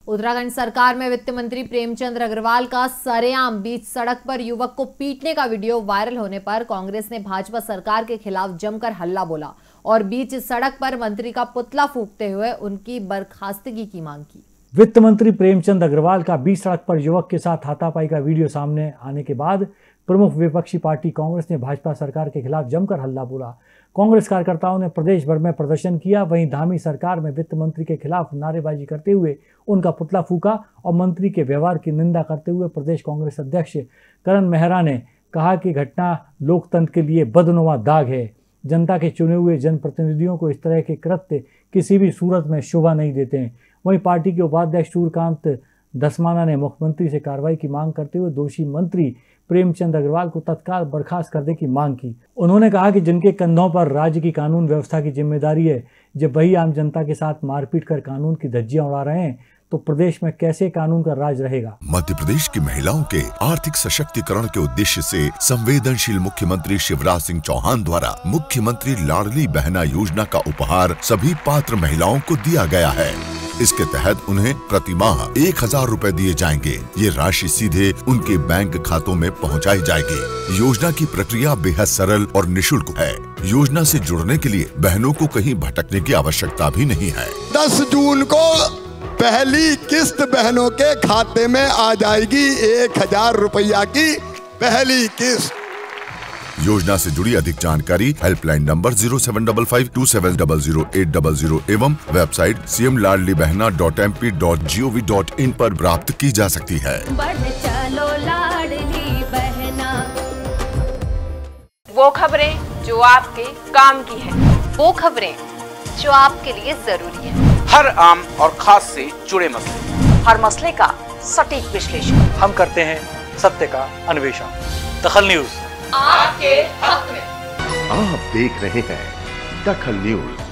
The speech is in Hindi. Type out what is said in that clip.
उत्तराखंड सरकार में वित्त मंत्री प्रेमचंद अग्रवाल का सरेआम बीच सड़क पर युवक को पीटने का वीडियो वायरल होने पर कांग्रेस ने भाजपा सरकार के खिलाफ जमकर हल्ला बोला और बीच सड़क पर मंत्री का पुतला फूंकते हुए उनकी बर्खास्तगी की मांग की। वित्त मंत्री प्रेमचंद अग्रवाल का बीच सड़क पर युवक के साथ हाथापाई का वीडियो सामने आने के बाद प्रमुख विपक्षी पार्टी कांग्रेस ने भाजपा सरकार के खिलाफ जमकर हल्ला बोला। कांग्रेस कार्यकर्ताओं ने प्रदेश भर में प्रदर्शन किया। वहीं धामी सरकार में वित्त मंत्री के खिलाफ नारेबाजी करते हुए उनका पुतला फूंका और मंत्री के व्यवहार की निंदा करते हुए प्रदेश कांग्रेस अध्यक्ष करण मेहरा ने कहा कि घटना लोकतंत्र के लिए बदनुमा दाग है। जनता के चुने हुए जनप्रतिनिधियों को इस तरह के कृत्य किसी भी सूरत में शोभा नहीं देते हैं। वहीं पार्टी के उपाध्यक्ष सूर्यकांत धस्माना ने मुख्यमंत्री से कार्रवाई की मांग करते हुए दोषी मंत्री प्रेमचंद अग्रवाल को तत्काल बर्खास्त करने की मांग की। उन्होंने कहा कि जिनके कंधों पर राज्य की कानून व्यवस्था की जिम्मेदारी है, जब वही आम जनता के साथ मारपीट कर कानून की धज्जियां उड़ा रहे हैं तो प्रदेश में कैसे कानून का राज रहेगा। मध्य प्रदेश की महिलाओं के आर्थिक सशक्तिकरण के उद्देश्य से संवेदनशील मुख्यमंत्री शिवराज सिंह चौहान द्वारा मुख्यमंत्री लाडली बहना योजना का उपहार सभी पात्र महिलाओं को दिया गया है। इसके तहत उन्हें प्रति माह 1000 रुपए दिए जाएंगे। ये राशि सीधे उनके बैंक खातों में पहुंचाई जाएगी। योजना की प्रक्रिया बेहद सरल और निःशुल्क है। योजना से जुड़ने के लिए बहनों को कहीं भटकने की आवश्यकता भी नहीं है। 10 जून को पहली किस्त बहनों के खाते में आ जाएगी। 1000 रुपया की पहली किस्त। योजना से जुड़ी अधिक जानकारी हेल्पलाइन नंबर 075527000800 एवं वेबसाइट cmladlibehna.mp.gov.in पर प्राप्त की जा सकती है। चलो लाडली बहना। वो खबरें जो आपके काम की है, वो खबरें जो आपके लिए जरूरी है, हर आम और खास से जुड़े मसले, हर मसले का सटीक विश्लेषण हम करते हैं, सत्य का अन्वेषण। दखल न्यूज आपके हक में। आप देख रहे हैं दखल न्यूज।